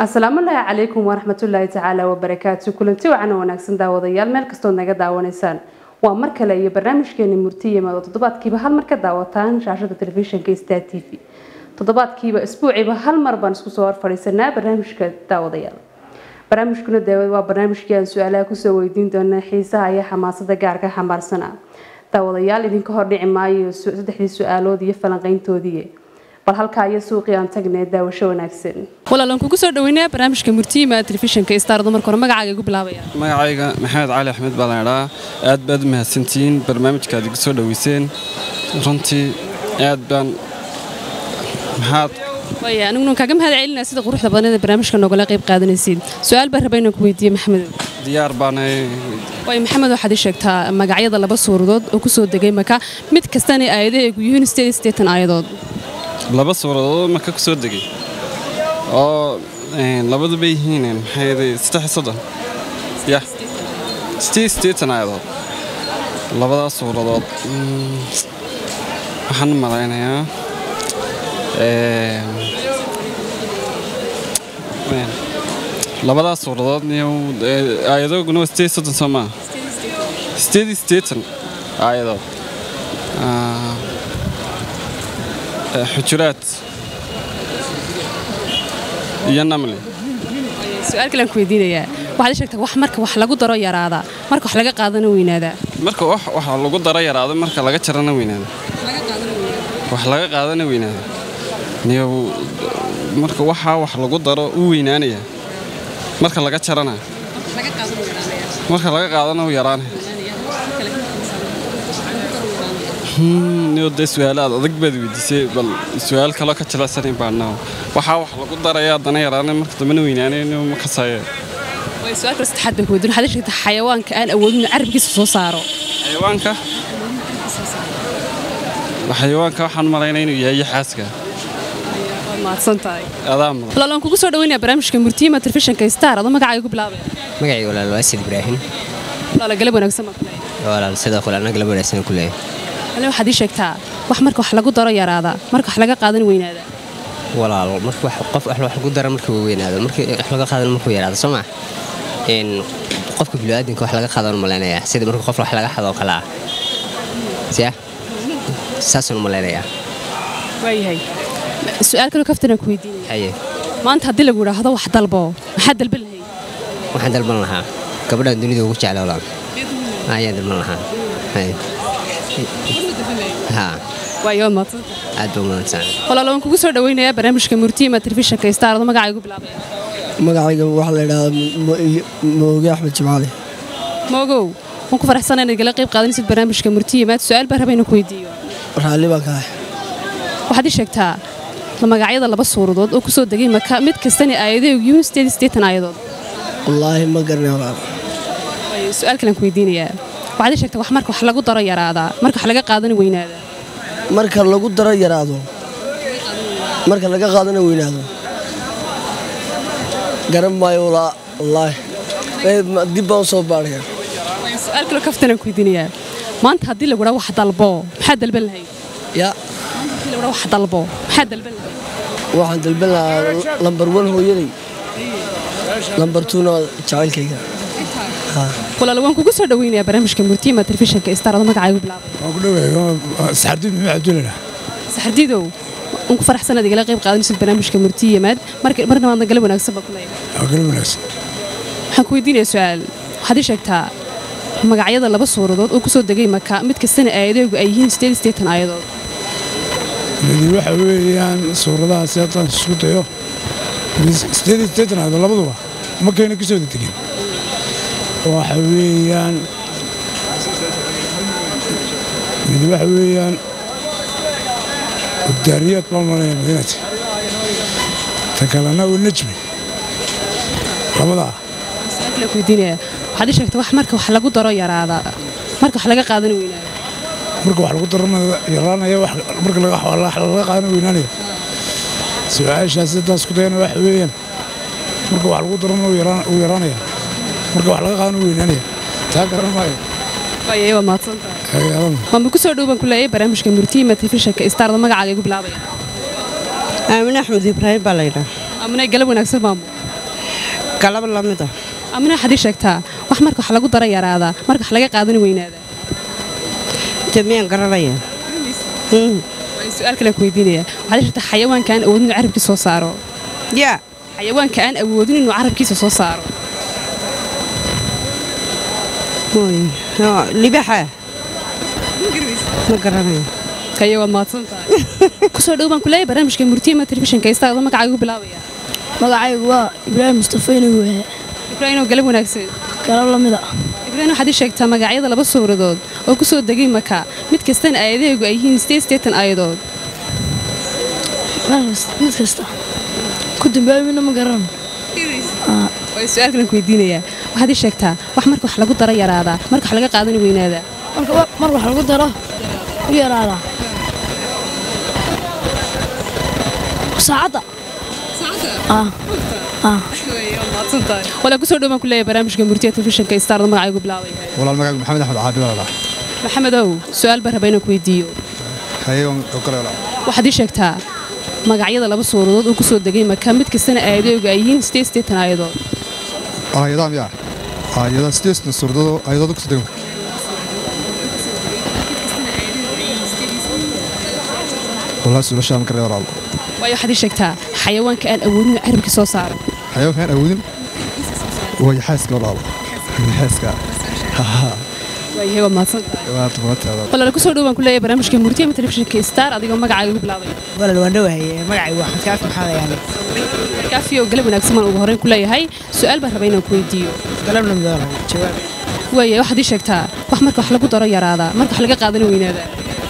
السلام عليكم ورحمة الله تعالى وبركاته كلنتي وعنا وناكسن داوديال مeel kasto naga daawanaysaan waa mar kale iyo barnaamijkeena murtiyada toddobaadkiiba hal mar ka daawataan shaashada telefishinka Star TV toddobaadkiiba isbuuciiba hal mar baan isku soo fadhiisanaa barnaamijka daawadayaal barnaamijkuna waa barnaamijkii aan su'aalaha ku soo weydiin doona xiisaha iyo xamaasada gaarka xamaarsana daawadayaal idinka hor dhici maayo saddexdii su'aalood iyo falanqayntoodii bal halka ay suuqii aan tagnay daawasho wanaagsan walaalan kugu soo dhaweynaa barnaamijka murtiyada telefishinka Star marka hore magacaaga igu bilaabaya magacayga Maxamed Cali Axmed Balaadha aad baad mahadsantiin barnaamijka aad igu soo dhaweyseen runtii aad baan way aniguna kaaga mahad celinaa sida quruxda badan ee barnaamijka nogala qayb qaadanaysid su'aal baan rabaa inaan ku weydiiyo Maxamed diyaar baan way Maxamed waxaad sheegtaa magacyada laba suuradood oo ku soo degay maka mid kastana aayadaha ay yihiin 8 aayadood laba suuradood marka ku soo degay oo labadu bay yihiin maxay 3 ya 8 aayadood labada suuradood waxaan malaynayaa labada suuradood aayadoguna 8 Soomaa 8 aayadood حجرات يا نملي سؤال كلام كويدينيا waxaad sheegtay wax marka wax lagu daro yaraada marka wax laga qaadana weynaada marka wax lagu daro yaraada marka laga jarana weynaada wax laga qaadana weynaada niyo marka wax lagu daro u weynaanaya marka laga jarana marka laga qaadana yaraana نود سؤال هذا ضق بدوي دي بل سؤال كلا كتلا سنين بعنا وحاول قدر يا دنا يرانا مركز منو يعني إنه مكساية. سؤال بس تحدث ودون هذا شيء حيوان كأن أول من عرب قصص صاروا. حيوان كه. حيوان كه حن مرينين ويا حاسكة. ما تصنطي. أدام. لا لون كوكو سود وين برامج كمرتي ما تلفزيون كيستار هذا ما قاعد يقول بلا. ما قاعد يقول الواسد إبراهيم. لا قلبه نقسم كله. ولا الصدق ولا نقلب ولا سنة كله. أنا واحد يشكتها wax marka wax lagu daro yaraada marka wax laga qaadan weynaada walaal marka wax qof wax lagu daro marka weynaada marka wax laga qaadan marka yaraada Soomaa in qofka bilaadanka wax laga qaadan malaynaya sida marka qof wax laga xado kala siya saasan malaynaya way su'aal kale kaftana ku weydiinay haye maanta hadii lagu yiraahdo wax dalbo maxaa dalban lahayd waxaan dalban lahaa gabadha dunida ugu jecel walaal ayaan dalban lahaa haye ها ويوم ما أدوم إنسان والله لو نكون سود وين يا برنامج كمرتي ما تلفزيون كيستار هذا ما قاعد يقول بلابي ما قاعد يقول واحد موجي أحمد جمالي موجو ممكن فرح سنة نقول قيب قادني سد برنامج كمرتي ما سؤال بهربين كويديو رحالي بقى واحد يشكتها لما قاعد الله بس ورودود وكسود دقيق ما مد كستني أيده ويوم ستين أيده والله ما قرنا ولا سؤال كلام كويديني يا waxaad sheegtay wax marka wax lagu daro yaraada marka wax laga qaadan weynaada marka lagu daro yaraado marka laga qaadan weynaado garan maayo wallahi dib baan soo baariya su'aal kale kaftana ku weydiinaya maanta hadii lagu dhaw wax dalbo maxaa dalban lahayd ya lagu dhaw wax dalbo maxaa dalban lahayd waxaan dalban lahaa lambar 1 hooyaday lambar 2 na jacaylkayga ولا لو أنكوا قصوا دويني برامج كمرتي ما تلفزيون كيستار هذا ما قاعد يقول بلا سحرديد من عبد الله سحرديدو أنكوا فرح سنة دقيقة قيب قاعدين نسد برامج كمرتي ماد مرنا ما نقلب ونكسب كلها أقلب ونكسب حكوا يديني سؤال حدش شكتها ما قاعد يلا بس صورة وقصوا دقيقة مكا متكسنة أيده وأيهين ستين أيده الذي واحد يعني صورة ذا سيطان سكوت أيوه ستين هذا لا بضوا ما كان كسود التقيل وحويان من وحويان الداريات بالمريم مدينتي تكلنا والنجمي رمضان سألك وديني waxaad sheegtay wax marka wax lagu daro yaraada marka wax laga qaadan weynaada marka wax lagu daro yaraanaya wax marka laga qaadan weynaanaya su'aashaas taas ku dayna wax weeyaan marka wax lagu daro yaraanaya marka wax laga qaadan weynaanaya taa garan maayo way ma maadsantahay ma ku soo dhawaan kuleeyay barnaamijka murtii ma telefishinka Star magacaaga igu bilaabaya Amina Axmed Ibrahim baa la yiraahdaa Amina galab wanaagsan maamo kalaba lamida amina waxaad ii sheegtaa wax marka wax lagu daro yaraadaa marka wax laga qaadana weynaadaa tamiyaan garanaya waa su'aal kale ku weydiinaya waxaad ii sheegtaa xayawaanka aan awoodin inuu carabkiisa soo saaro yaa xayawaanka aan awoodin inuu carabkiisa soo saaro libaxa ma garanayo kayo waad mahadsan tahay kusoo dhow baan ku leeyahay barnaamijka murtiima telefishinka istaagda magacaaga u bilaabaya magacaygu waa ibraahim mustafa inuu yahay ibraahim oo galab wanaagsan galab lamida ibraahim waxaad ii sheegtaa magacyada laba suuradood oo ku soo degay maka mid kastana aayadaheegu ay yihiin 88 aayadood mid kasta ku dambaabina ma garan waa su'aal kale ku weydiinayaa waxaad ii sheegtaa wax marka wax lagu daro yaraadaa marka wax laga qaadana weynaadaa mar wax lagu daro u yaraadaa saacadda wala kusoo dhowaan ku leeyahay barnaamijka murtiya telefishinka istaarda magacaygu bilaabay walaal magacaygu maxamed axmed caabi walaal maxamedow su'aal baan rabaa inaan ku weydiiyo waxaad ii sheegtaa magacyada laba suuradood oo ku soo degay maka mid kastana aayadooga ay yihiin 88 aayadood aayadaha miyaa aayadaha 88 suuradood aayadooda ku soo degay walaal suulashaa ma karaya walaal waayo waxaad ii sheegtaa xayawaanka aan awoodin carabka soo saaro xayawaanka aan awoodin way xaaska walaal xaaska waayahay waa mahadsantahay walaal kusoo dhowaan ku leeyahay barnaamijka murtiya telefishinka star adigoo magacaaga ugu bilaabay walaal waan dhawahay magacaygu waa xadkaaf maxaa yaani kaafi oo galab wanaagsan baan ugu horreyn ku leeyahay su'aal baan rabaa inaan ku weydiiyo galabna midaan jawaab waayahay waxaad ii sheegtaa wax marka wax lagu daro yaraadaa marka wax laga qaadana weynaadaa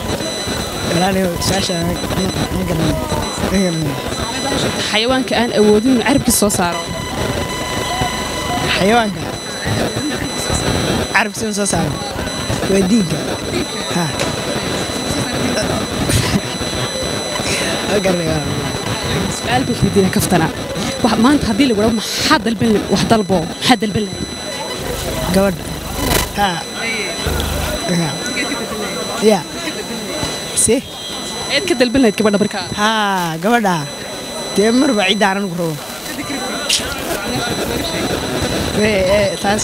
xayawaanka aan awoodin inuu carabkiisa soo saaro xayawaanka carabkiisa soo saaro waa diinka su'aal baan weydiinaa kaftana maanta haddii lagu dhaho maxaa dalban wax dalbo maxaa dalban lahay gabadha ya eed ka dalban lahayd gabadha markaa gabadha dee marba cidda aanan ugu rabo taas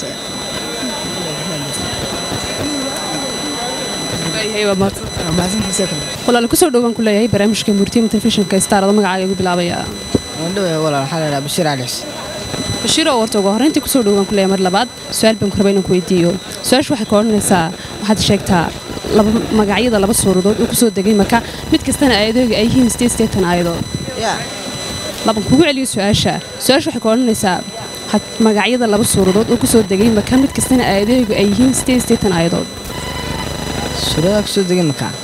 walaal kusoo dhowaan ku leeyahay barnaamijka murtiya telefishinka star ada magacaaga ugu bilaabaya walaal waxaa la dhahaa bashiir calis bashiir oo warta ugu horreyntii kusoo dhowaan ku leeyahay mar labaad su'aal baan ku rabaa inaan ku weydiiyo su'aashu waxay ka odhanaysaa waxaad sheegtaa magacyada laba suuradood oo ku soo degay maka mid kastana aayadooga ay yihiin 88 aayadood laban kugu celiyo su'aashu waxay ka odhanaysaa magacyada laba suuradood oo ku soo degay maka mid kastana aayadooga ay yihiin 88 aayadood suuradaha ku soo degay maka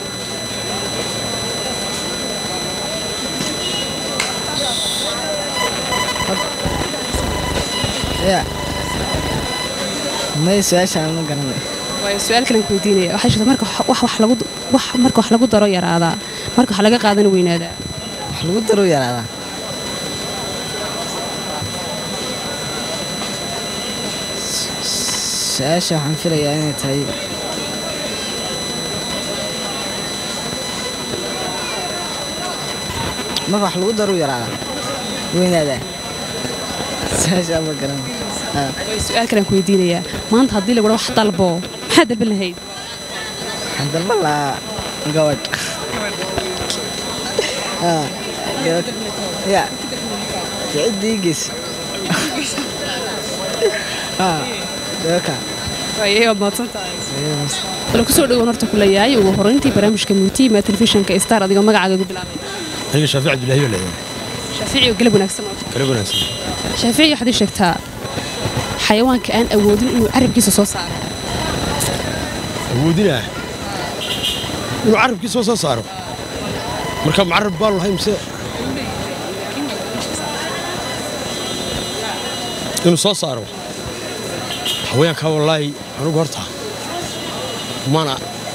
may su'aashaan ma garanay waayo su'aal kale ku weydiinaya waxay sheegtay marka wax lagu daro yaraadaa marka wax laga qaadana weynaadaa wax lagu daro yaraadaa su'aasha waxaan filayaa inay tahay marka wax lagu daro yaraadaa weynaadaa su'aasha ma garanay su'aal kale ku weydiinayaa maanta haddii lagu dhaho wax dalbo maxaa dalban lahayd waxaan dalban lahaa gabadh ya ciddii gees wala kusoo dhowaan horta ku leeyahay ugu horreyntii barnaamijka murtiima telefishinka star adigoo magacaaga ugu bilaabay aniga shaafici cabdullaahi wala shaafici oo galab wanaagsan shaafici waxaad ii sheegtaa xayawaanka aan awoodin inuu carabkiisa soo saaro awoodinaa inuu carabkiisa soo saaro marka macarab baan lahay mise inuu soo saaro xayawaanka wallaahi anigu horta mana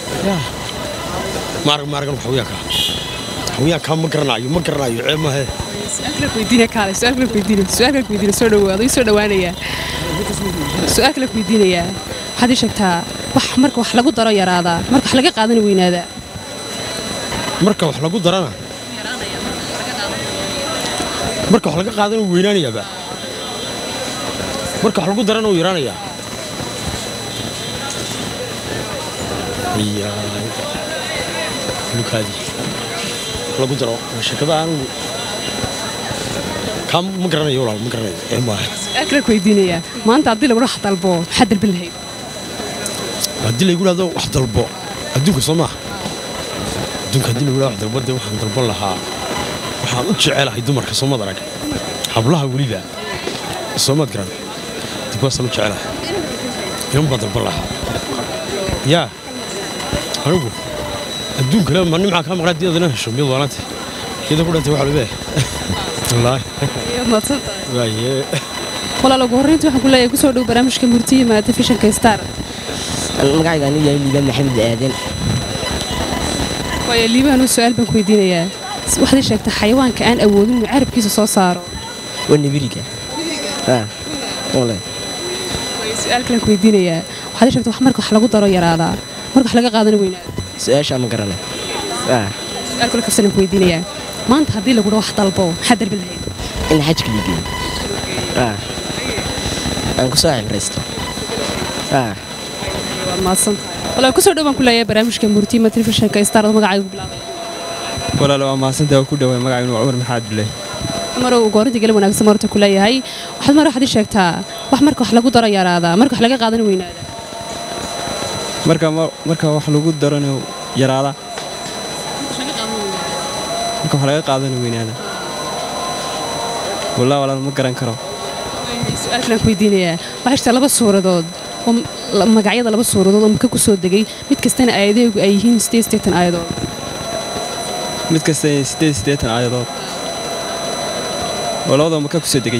maargan xayawaanka ma garanayo ceeb maahe su'aal kale ku weydiinaya soo dhawaado ii soo dhawaanayaa su'aal kale ku weydiinayaa waxaad ii sheegtaa wax marka wax lagu daro yaraadaa marka wax laga qaadana weynaadaa marka wax lagu darana marka wax laga qaadana weynaanayaaba marka wax lagu darana wuu yaraanayaa lukaadii lagu daro shakada anigu kam ma garanayo walaal ma garanayo su'aal ku weydiinaya maanta haddii lagu wax dalbo maxaad dalban lahayd haddii lagu yiraahdo wax dalbo adduunka Soomaa adduunka haddii lagu yiraahdo wax dalbo waxaan dalban lahaa waxaan u jecelahay dumarka Soomaalida rag hablaha waliba Soomaad garan dibasana jecelahay inuu badal balaha yaa anigu adduunka la ma nimca ka maqlad diidana hesho mid walaanta kida ku dhantay waxa leeyahay wallahi ma tsanta waaye wala lagu horeyntii waxaan ku leeyahay ku soo dhow barnaamijka murtiye ma telefishinka Star magacayga aniga Liibaan Maxamed Aadan waaye Liibaan su'aal baan ku weydiinayaa waxaad sheegtay xayawaanka aan awoodin inuu carabkiisa soo saaro ونبريكا والله سؤال كلام كويدينيا waxaad sheegtay wax marka wax lagu daro yaraada marka wax laga qaadan weynaado su'aasha ma garanay su'aal kale kafsan kooydiinaya maanta hadii lagu wax dalbo xadar bilahay in xajka liibiyo aan ku soo cimraysto ma san wala ku soo dhawaan kuleeyahay barnaamijka murtiye telefishinka Star magacaygu bilaabay wala ma san taa ku dhawaay magacaygu Umar Maxamed Bilay maro goortii galay wanaagsan marta kuleeyahay waxaad mar waxaad sheegtaa wax marka wax lagu daro yaraada marka wax laga qaadan weynaada marka wax lagu darano yaraada marka wax laga qaadan weynaada wala ma garan karo su'aal kale ku weydiinaya waxa jirta laba suuradood oo magacyada laba suuradood oo marka ku soo degay mid kastana aayadeegu ay yihiin 88 aayadood mid kasta 88 aayadood ولوضع مكان كسدقي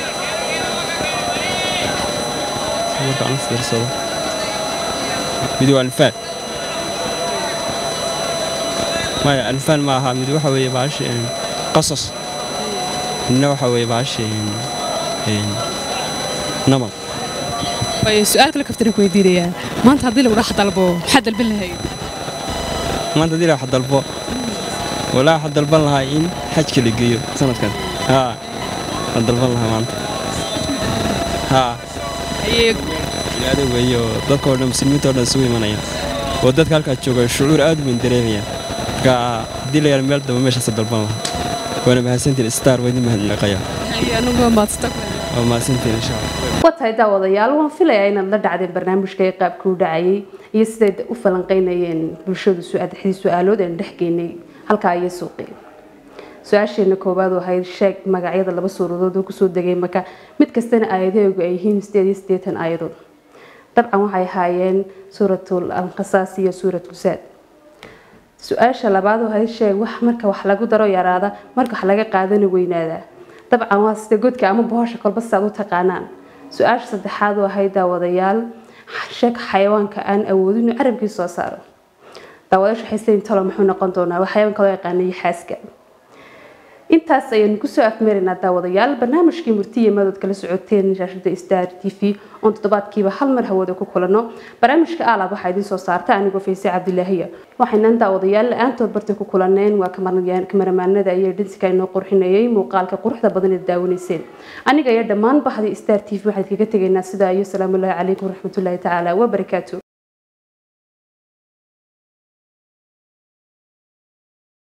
مرة عن فيديو صار فيديو أنفال ما أنفال معها فيديو حوي بعش قصص إنه حوي بعش نمط سؤال كله كفتنا كويديريا ما أنت هذي لو راح طلبه حد البل هاي ما أنت هذي لو حد طلبه ولا حد البل هاي إن حج كل جيو سنة كذا ها dalban lahaa maanta هذا ويو dadka oo dhan muslimiinta oo dhan soo imanaya oo dadka halka jooga shucuur aad weyn dareemaya ka dilay meel daba meesha dalban lahaa wana mahadsantiin Star weydii mahadnaqaya anagu ma mahadsantiin insha Allah watahay daawadayaal waan filayaa inaad la dhacdeen barnaamijka ay qaabka u dhacayay iyo sida u falanqeynayeen bulshadu su'aalood ee dhaxgeynay halka ay suuqeen su'aasheena koobaad waxay sheeg magacyada laba suuradood oo ku soo degay maka mid kastana aayadaheegu ay yihiin 88 aayadood dabcan waxay haayeen suuratul al-qasas iyo suuratul sad su'aasha labaad waxay sheeg wax marka wax lagu daro yaraada marka wax laga qaadan weynaada dabcan waa sida godka ama bohosha kolba saad u taqaanaan su'aasha saddexaad waxay daawadayaal sheeg xayawaanka aan awoodin inuu carabkiisa soo saaro daawadayaashu waxay isleeyihiin talo muxuu noqon doonaa xayawaanka loo yaqaanay xaaska intaas ayaan ku soo afmeerinaa daawadayaal barnaamijkii murtiye madad kala socoteen shaashada Star TV oo toddobaadkiiba hal mar hawada ku kulano barnaamijka aalab waxa idin soo saarta anigoo Faysal Cabdilaahiya waxayna daawadayaal aantood bartay ku kulaneen waa kamaramaanada iyo dhinska inoo qurxinayay muuqaalka quruxda badan ee daawanayseen aniga iyo dhammaan bahda Star TV waxaan kaga tageynaa sida iyo salaamu alaykum waraxmatullaahi ta'ala wa barakaatuh